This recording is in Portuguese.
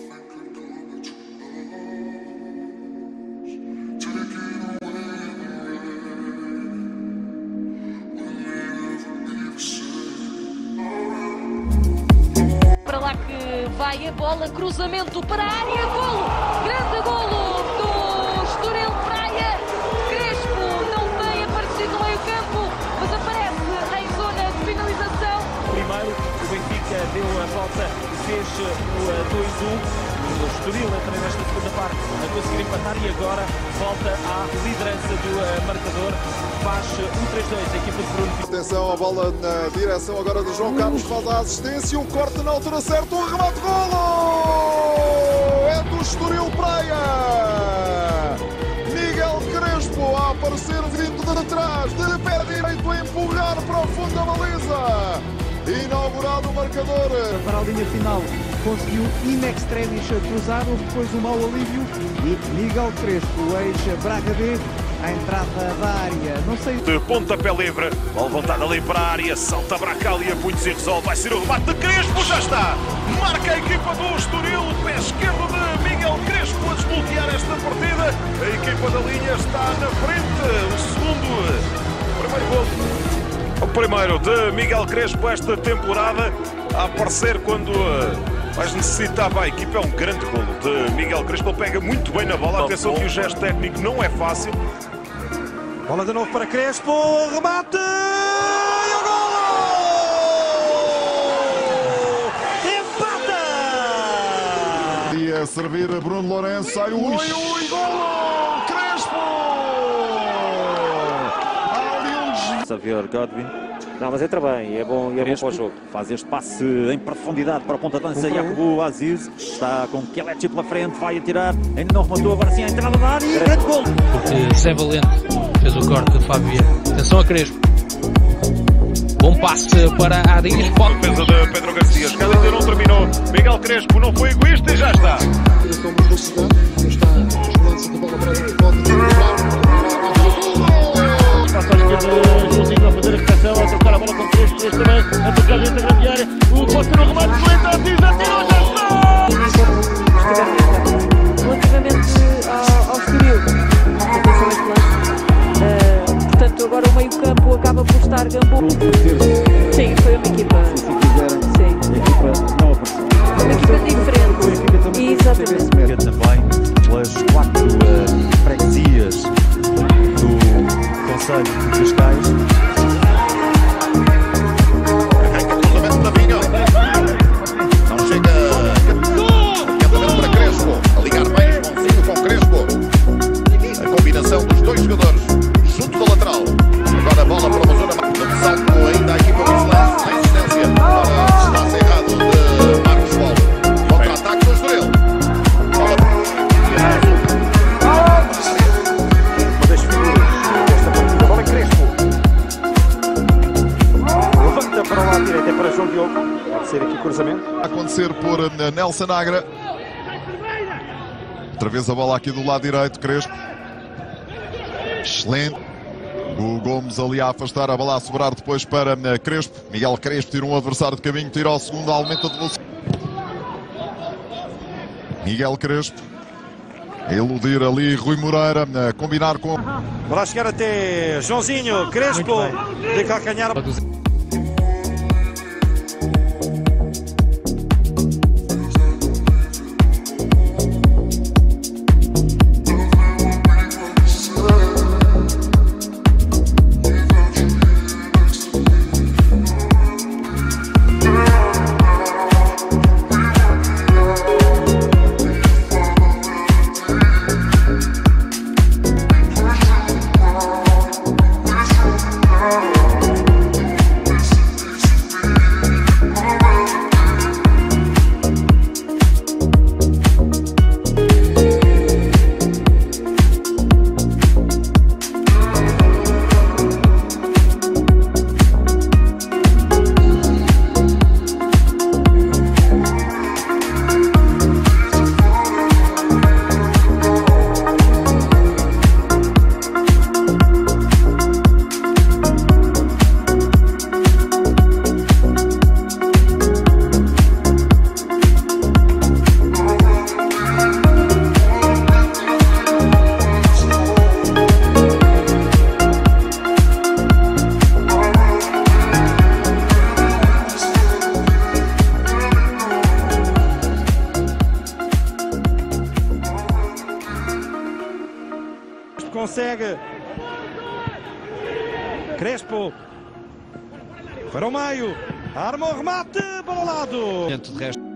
Para lá que vai a bola, cruzamento para a área, golo! Grande golo do Estoril Praia. Crespo não tem aparecido no meio campo, mas aparece em zona de finalização. Primeiro, o Benfica deu a volta e fez o 2-1. O Estoril entra nesta segunda parte a conseguir empatar e agora volta à liderança do marcador. Faz o 3-2 a equipa de Bruno. Atenção, a bola na direção agora do João Carlos, faz a assistência, o corte na altura certa, o remate, golo! É do Estoril Praia! Miguel Crespo a aparecer vindo de trás, de pé direito a empurrar para o fundo da baliza. Inaugurado o marcador. Para a linha final, conseguiu in extremis cruzar, houve depois um mau alívio e Miguel Crespo, o ex-Braga B, à entrada da área. Não sei. De pontapé livre, bola levantada ali para a área, salta Bracali, punhos e resolve, vai ser o remate de Crespo, já está! Marca a equipa do Estoril, pé esquerdo de Miguel Crespo a desbloquear esta partida. A equipa da linha está na frente, o primeiro gol. O primeiro de Miguel Crespo esta temporada, a aparecer quando mais necessitava a equipa. É um grande golo de Miguel Crespo, ele pega muito bem na bola, atenção que o gesto técnico não é fácil. Bola de novo para Crespo, remate e o golo! Empata! E a servir Bruno Lourenço, sai o golo! Crespo! Xavier Godwin. Não, mas entra bem, é bom para o jogo. Faz este passe em profundidade para a ponta de lança. Yakubu Aziz está com Kelechi pela frente, vai atirar. Ainda não rematou, agora sim a entrada da área e grande gol. Porque Zé Valente fez o corte de Fábio. Atenção a Crespo. Bom passe para a Arias. Defesa de Pedro Garcia, a jogada ainda não terminou. Miguel Crespo não foi egoísta e já está. Joãozinho a fazer a recepção, a trocar a bola com Crespo, este também, a tocar dentro da grande área, o pode ser um remate excelente, Aziz atirou, já está! Relativamente ao Estoril, atenção a este lance. Portanto, agora o meio campo acaba por estar Gambo. Sim, foi uma equipa. Sim. A equipa não apareceu. Uma equipa diferente. Exatamente. Também pelas 4 freguesias do Conselho de Cascais. Arranca o cruzamento da Vinha. Não chega. Campeonato para Crespo. A ligar bem Joãozinho com Crespo. A combinação dos dois jogadores junto da lateral. Agora a bola para uma zona de salto ainda a equipa brasileira. Sem assistência. Agora está errado de Marcos Paulo. Contra-ataque do Estoril. Bola para o lado direito, é para João Diogo. Pode ser aqui cruzamento. a acontecer por Nelson Agra. Outra vez a bola aqui do lado direito, Crespo. Excelente. O Gomes ali a afastar, a bola a sobrar depois para Crespo. Miguel Crespo tira um adversário de caminho, tira ao segundo, aumenta de velocidade. Miguel Crespo. A iludir ali Rui Moreira, a combinar com... Para chegar até Joãozinho, Crespo, de calcanhar. consegue. Crespo. Foi ao meio. Arma o remate para o lado. De resto.